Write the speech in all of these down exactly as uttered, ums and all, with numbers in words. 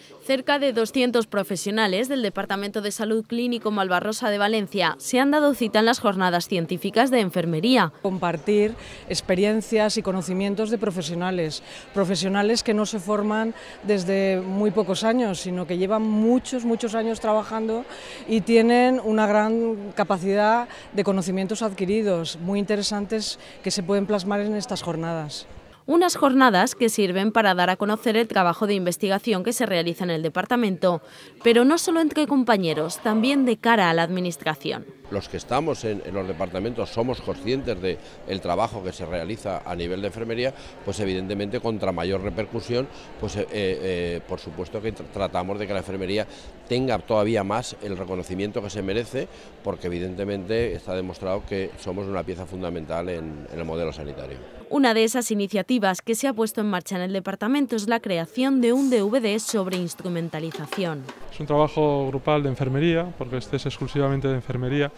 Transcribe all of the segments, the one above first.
Cerca de doscientos profesionales del Departamento de Salud Clínico Malvarrosa de Valencia se han dado cita en las jornadas científicas de enfermería. Compartir experiencias y conocimientos de profesionales, profesionales que no se forman desde muy pocos años, sino que llevan muchos, muchos años trabajando y tienen una gran capacidad de conocimientos adquiridos, muy interesantes que se pueden plasmar en estas jornadas. Unas jornadas que sirven para dar a conocer el trabajo de investigación que se realiza en el departamento, pero no solo entre compañeros, también de cara a la administración. Los que estamos en, en los departamentos somos conscientes del trabajo que se realiza a nivel de enfermería, pues evidentemente contra mayor repercusión, pues eh, eh, por supuesto que tratamos de que la enfermería tenga todavía más el reconocimiento que se merece, porque evidentemente está demostrado que somos una pieza fundamental en, en el modelo sanitario. Una de esas iniciativas que se ha puesto en marcha en el departamento es la creación de un D V D sobre instrumentalización. Es un trabajo grupal de enfermería, porque este es exclusivamente de enfermería.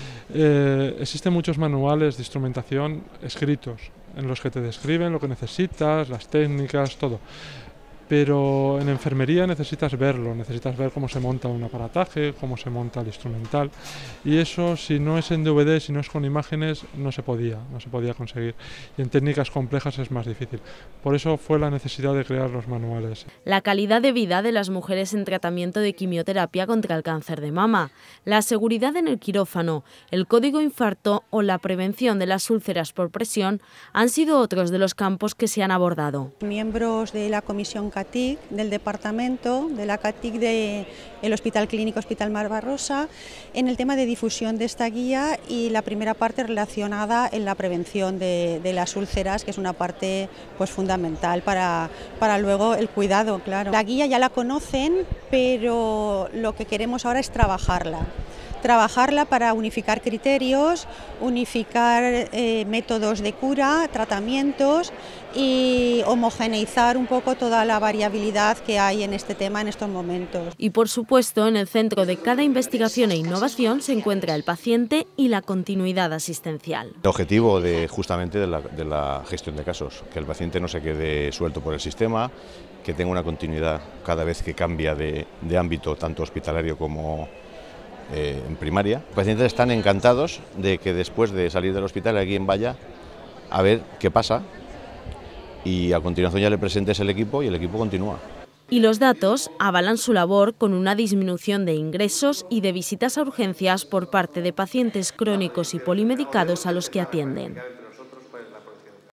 Eh, existen muchos manuales de instrumentación escritos, en los que te describen lo que necesitas, las técnicas, todo. Pero en enfermería necesitas verlo, necesitas ver cómo se monta un aparataje, cómo se monta el instrumental, y eso, si no es en D V D, si no es con imágenes, no se podía, no se podía conseguir. Y en técnicas complejas es más difícil. Por eso fue la necesidad de crear los manuales. La calidad de vida de las mujeres en tratamiento de quimioterapia contra el cáncer de mama, la seguridad en el quirófano, el código infarto o la prevención de las úlceras por presión han sido otros de los campos que se han abordado. Miembros de la comisión C A T I C del departamento, de la C A T I C del Hospital Clínico Hospital Malvarrosa, en el tema de difusión de esta guía y la primera parte relacionada en la prevención de, de las úlceras, que es una parte pues fundamental para, para luego el cuidado, claro. La guía ya la conocen, pero lo que queremos ahora es trabajarla. trabajarla para unificar criterios, unificar eh, métodos de cura, tratamientos y homogeneizar un poco toda la variabilidad que hay en este tema en estos momentos. Y por supuesto, en el centro de cada investigación e innovación se encuentra el paciente y la continuidad asistencial. El objetivo de, justamente de la, de la gestión de casos, que el paciente no se quede suelto por el sistema, que tenga una continuidad cada vez que cambia de, de ámbito, tanto hospitalario como Eh, en primaria. Los pacientes están encantados de que después de salir del hospital alguien vaya a ver qué pasa y a continuación ya le presentes el equipo y el equipo continúa. Y los datos avalan su labor con una disminución de ingresos y de visitas a urgencias por parte de pacientes crónicos y polimedicados a los que atienden.